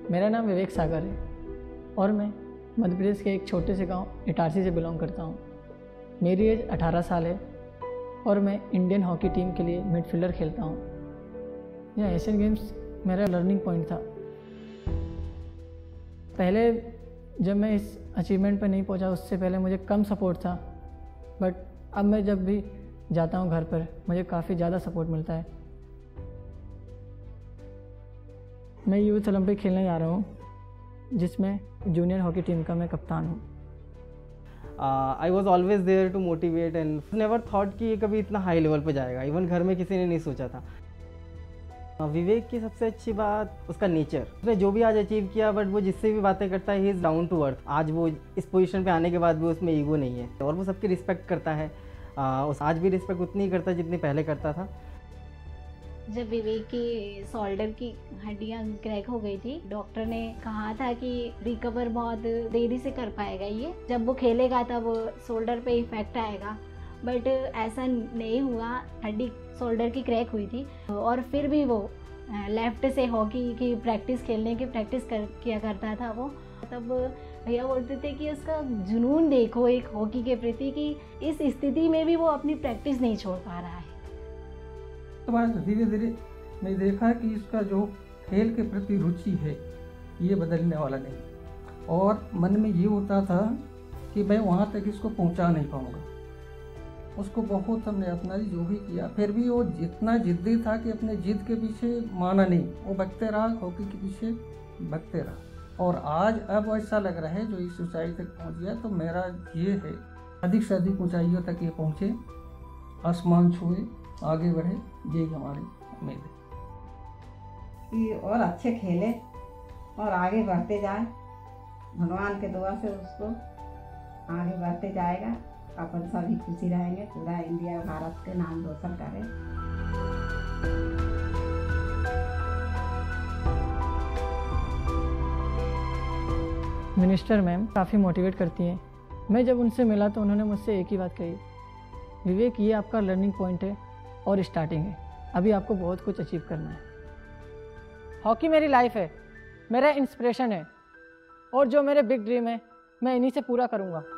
मेरा नाम विवेक सागर है और मैं मध्य प्रदेश के एक छोटे से गांव इटारसी से बिलोंग करता हूं। मेरी एज 18 साल है और मैं इंडियन हॉकी टीम के लिए मिडफील्डर खेलता हूं। यह एशियन गेम्स मेरा लर्निंग पॉइंट था। पहले जब मैं इस अचीवमेंट पर नहीं पहुंचा, उससे पहले मुझे कम सपोर्ट था, बट अब मैं जब भी जाता हूं घर पर मुझे काफ़ी ज़्यादा सपोर्ट मिलता है। मैं यूथ ओलंपिक खेलने जा रहा हूँ, जिसमें जूनियर हॉकी टीम का मैं कप्तान हूँ। I was always there to motivate and never thought कि ये कभी इतना हाई लेवल पे जाएगा। इवन घर में किसी ने नहीं सोचा था। विवेक की सबसे अच्छी बात उसका नेचर। उसने जो भी आज अचीव किया, बट वो जिससे भी बातें करता है he is down to earth. आज वो इस पोजीशन पे आने के बाद भी उसमें ईगो नहीं है और वो सबकी रिस्पेक्ट करता है। आज भी रिस्पेक्ट उतनी ही करता है जितनी पहले करता था। जब विवेक की शोल्डर की हड्डियां क्रैक हो गई थी, डॉक्टर ने कहा था कि रिकवर बहुत देरी से कर पाएगा। ये जब वो खेलेगा तब शोल्डर पे इफेक्ट आएगा, बट ऐसा नहीं हुआ। हड्डी शोल्डर की क्रैक हुई थी और फिर भी वो लेफ्ट से हॉकी की प्रैक्टिस, खेलने की प्रैक्टिस किया करता था। वो तब भैया बोलते थे कि उसका जुनून देखो एक हॉकी के प्रति, कि इस स्थिति में भी वो अपनी प्रैक्टिस नहीं छोड़ पा रहा है। तो बाद धीरे धीरे मैं देखा कि इसका जो खेल के प्रति रुचि है ये बदलने वाला नहीं, और मन में ये होता था कि मैं वहाँ तक इसको पहुँचा नहीं पाऊँगा। उसको बहुत हमने अपना जो भी किया, फिर भी वो जितना जिद्दी था कि अपने जिद के पीछे माना नहीं, वो भगते रहा, हॉकी के पीछे भगते रहा। और आज अब ऐसा लग रहा है जो इस ऊंचाई तक पहुँच गया, तो मेरा ये है अधिक से अधिक ऊंचाइयों तक ये पहुँचे, आसमान छुए, आगे बढ़े, यही हमारी उम्मीद है कि और अच्छे खेले और आगे बढ़ते जाए। भगवान के दुआ से उसको आगे बढ़ते जाएगा। अपन सभी खुशी रहेंगे, पूरा इंडिया भारत के नाम रोशन करें। मिनिस्टर मैम काफ़ी मोटिवेट करती हैं। मैं जब उनसे मिला तो उन्होंने मुझसे एक ही बात कही, विवेक ये आपका लर्निंग पॉइंट है और स्टार्टिंग है, अभी आपको बहुत कुछ अचीव करना है। हॉकी मेरी लाइफ है, मेरा इंस्पिरेशन है और जो मेरे बिग ड्रीम है मैं इन्हीं से पूरा करूँगा।